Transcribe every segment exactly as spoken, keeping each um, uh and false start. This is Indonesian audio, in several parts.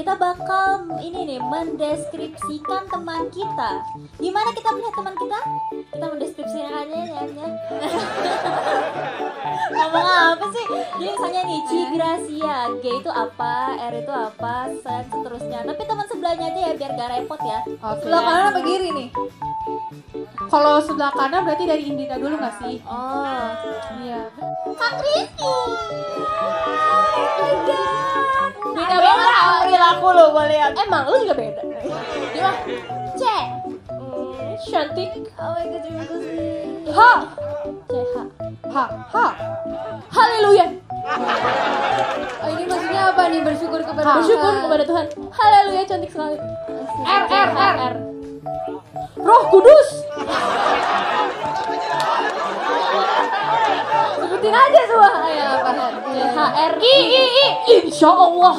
kita bakal ini nih mendeskripsikan teman kita. Gimana kita melihat teman kita? Kita mendeskripsikan aja ya. Ngomong apa sih? Jadi misalnya nih Ci Gracia, G itu apa, R itu apa, dan seterusnya. Tapi teman sebelahnya aja ya biar gak repot ya. Oke. Sebelah kanan apa kiri nih? Kalau sebelah kanan berarti dari Indita dulu nggak sih? Oh, iya. Kak Kristi. Beda banget perilaku lo, gue lihat. Emang lu juga beda. Dia C. hmm, cantik. Oh my god, terima kasih. H. C H. H. H. Haleluya. Oh, ini maksudnya apa nih? Bersyukur kepada Tuhan. Bersyukur kepada Tuhan. Haleluya, cantik sekali. R. R. R. R. Roh Kudus. Sebutin aja semua. Ayo apa? H R I I I. Insya Allah.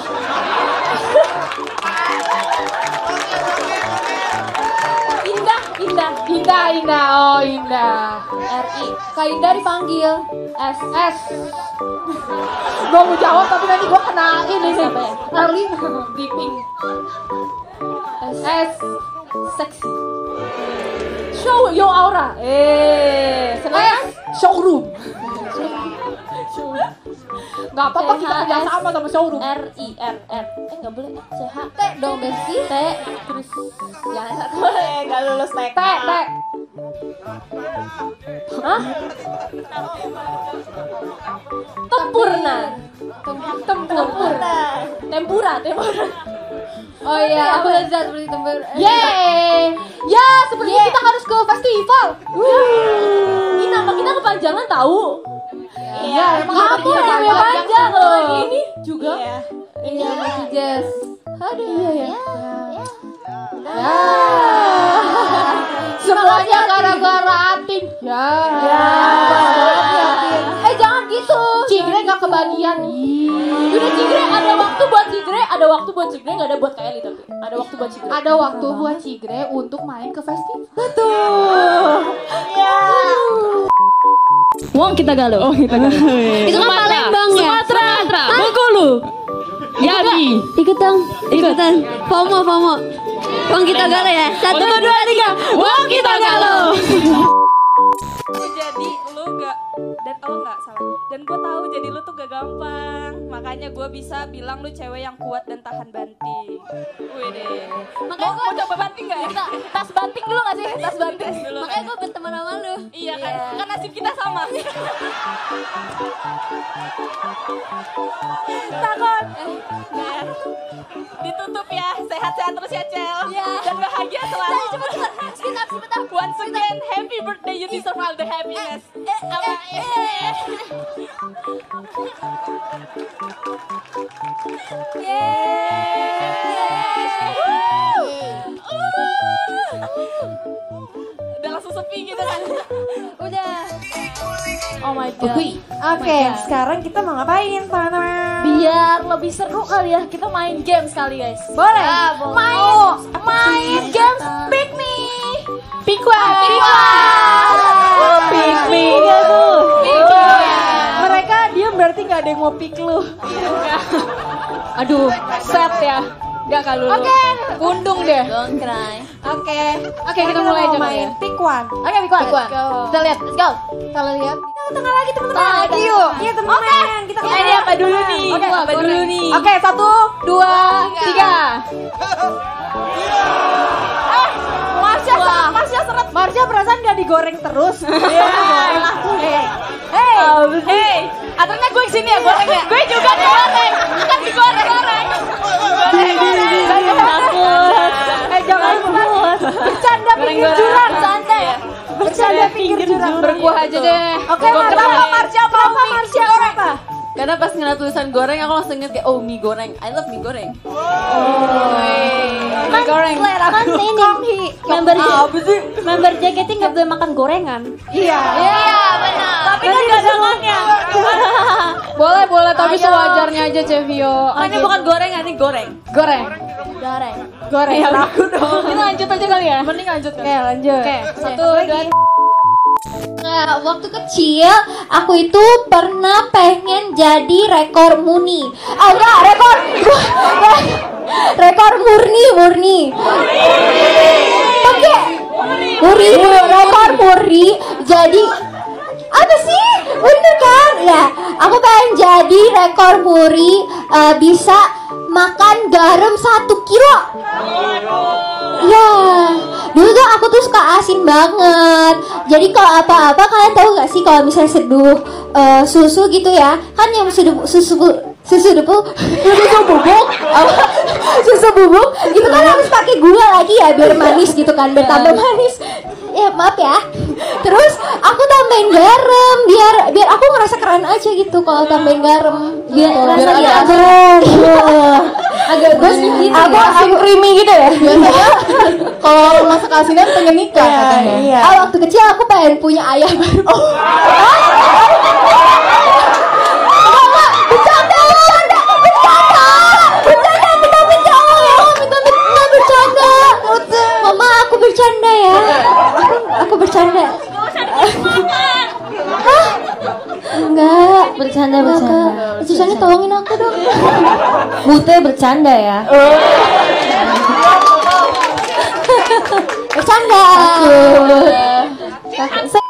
Indah, indah, Indah, Indah. Oh, Indah. R I. Kak Indah dipanggil S S. Gue mau jawab tapi nanti gue kena ini nih. Siapa ya? Early Dipping. S. S. Seksi. Show your aura. Eh, S. Showroom. Gak apa-apa kita kerja sama sama showroom. R I R R. Eh nggak boleh. C H. T dong Besti. T. Terus Jangan satu boleh nggak lulus T K. T. T. Hah? Tempurna. Tempurna. Tempura, tempura. Oh iya, aku udah lihat seperti tempur. Yeay. Ya, sepertinya kita harus ke festival. Ini nama kita kepanjangan tahu. Iya, emang Aku kita namanya panjang loh. Ini juga. Iya. Iya, masih Jess. Aduh, iya ya. Ya. Semuanya gara-gara Atin. Ya. Ya. Eh, jangan gitu. Cigre gak kebagian. Ih. Udah Cigre, ada waktu buat Cigre, ada waktu buat Cigre, nggak ada buat K L I tapi ada waktu buat Cigre. Ada waktu buat Cigre untuk main ke festival. Betul. Iya. Wong kita galau. Oh kita galau. Itu kan Palembang ya. Sumatera. Bengkulu. Yabi. Ikut dong. Ikutan. Pomo, pomo. Wong kita galau ya. Satu, dua, tiga. Wong kita galau. Jadi lu gak, dan oh gak salah, dan gue tahu jadi lu tuh gak gampang, makanya gue bisa bilang lu cewek yang kuat dan tahan banting. Wih deh, makanya gue coba banting gak ya? Tas banting dulu nggak sih? Tas banting. Dulu Makanya kan? gue berteman sama lu. Iya kan, kan nasib kita sama. Takut. Eh, ya. Ditutup ya, sehat-sehat terus ya Cel. Iya. Dan bahagia selalu. Cepet, cepet. Sebentar, sebentar. Once again, happy birthday, you deserve all the happiness. Eh, eh, eh. Udah langsung sepi gitu kan. Udah. Oh my god. Oke, okay, sekarang kita mau ngapain, teman-teman? Biar lebih seru kali ya, kita main games kali guys. Boleh? Ah, boleh. Main, Oh, main games Pick Me. Pick one. Pick one. Pick me. Iya tuh. Pick one. Mereka diam berarti nggak ada yang mau pick lu. Aduh, set ya. Gak kalau lu. Oke, pundung deh. Don't cry. Oke, Oke, kita mulai mau aja kali main ya. pick one. Oke, pick one. Pick one. Kita lihat, let's go. Kalau lihat, kita tengah lagi teman-teman. Tengah lagi yuk. Iya teman-teman. Kita Eh, ini apa dulu nih? Oke, Apa dulu nih? Oke, satu, dua, tiga. Eh, Marsha seret, Marsha seret. Marsha perasaan gak digoreng terus. Iya, digoreng aku. Hey, hey, Hey, aturannya gue kesini ya gorengnya. Gue juga digoreng, bukan digoreng-goreng. Eh, jangan bercanda pinggir jurang. Bercanda ya. Bercanda pinggir jurang. Berkuah aja deh. Oke, kenapa Marsha? Kenapa Marsha orang apa? Karena pas ngeliat tulisan goreng aku langsung inget kayak oh mie goreng. I love mie goreng. Mie goreng. Kan ini member member J K T nggak boleh makan gorengan. Iya. Iya benar. Tapi kan gak ada uangnya. Boleh, boleh, tapi sewajarnya aja, Cevio. Ini bukan goreng, ini goreng. Goreng. Goreng. Goreng. Ya, aku dong. Kita lanjut aja kali ya. Mending lanjut. Oke, lanjut. Oke, satu, dua, Nah, waktu kecil aku itu pernah pengen jadi rekor muni. Ah udah rekor. rekor murni, murni. Oke, murni, rekor murni. Jadi apa sih? Bener kan? Ya, aku pengen jadi rekor muri uh, bisa makan garam satu kilo. Ya, dulu tuh aku tuh suka asin banget. Jadi kalau apa-apa kalian tahu nggak sih kalau misalnya seduh uh, susu gitu ya, kan yang seduh susu susu bubuk, susu bubuk, susu bubuk, itu kan harus pakai gula lagi ya biar manis gitu kan, bertambah manis. Ya maaf ya. Terus aku tambahin garam biar biar aku ngerasa keren aja gitu kalau tambahin garam. Biar Biar rasanya agak agak agak bos gitu. Aku asin creamy gitu ya. Biasanya kalau masak asinan pengen nikah katanya. Iya. Ah, waktu kecil aku pengen punya ayah baru. Oh. Bercanda, bercanda, bercanda, bercanda, minta minta ya, minta minta bercanda. Mama, aku bercanda ya. Aku, aku bercanda. Hah? Enggak, Bercanda, enggak. bercanda. Susahnya tolongin aku dong. Bute bercanda ya. Bercanda. Takut.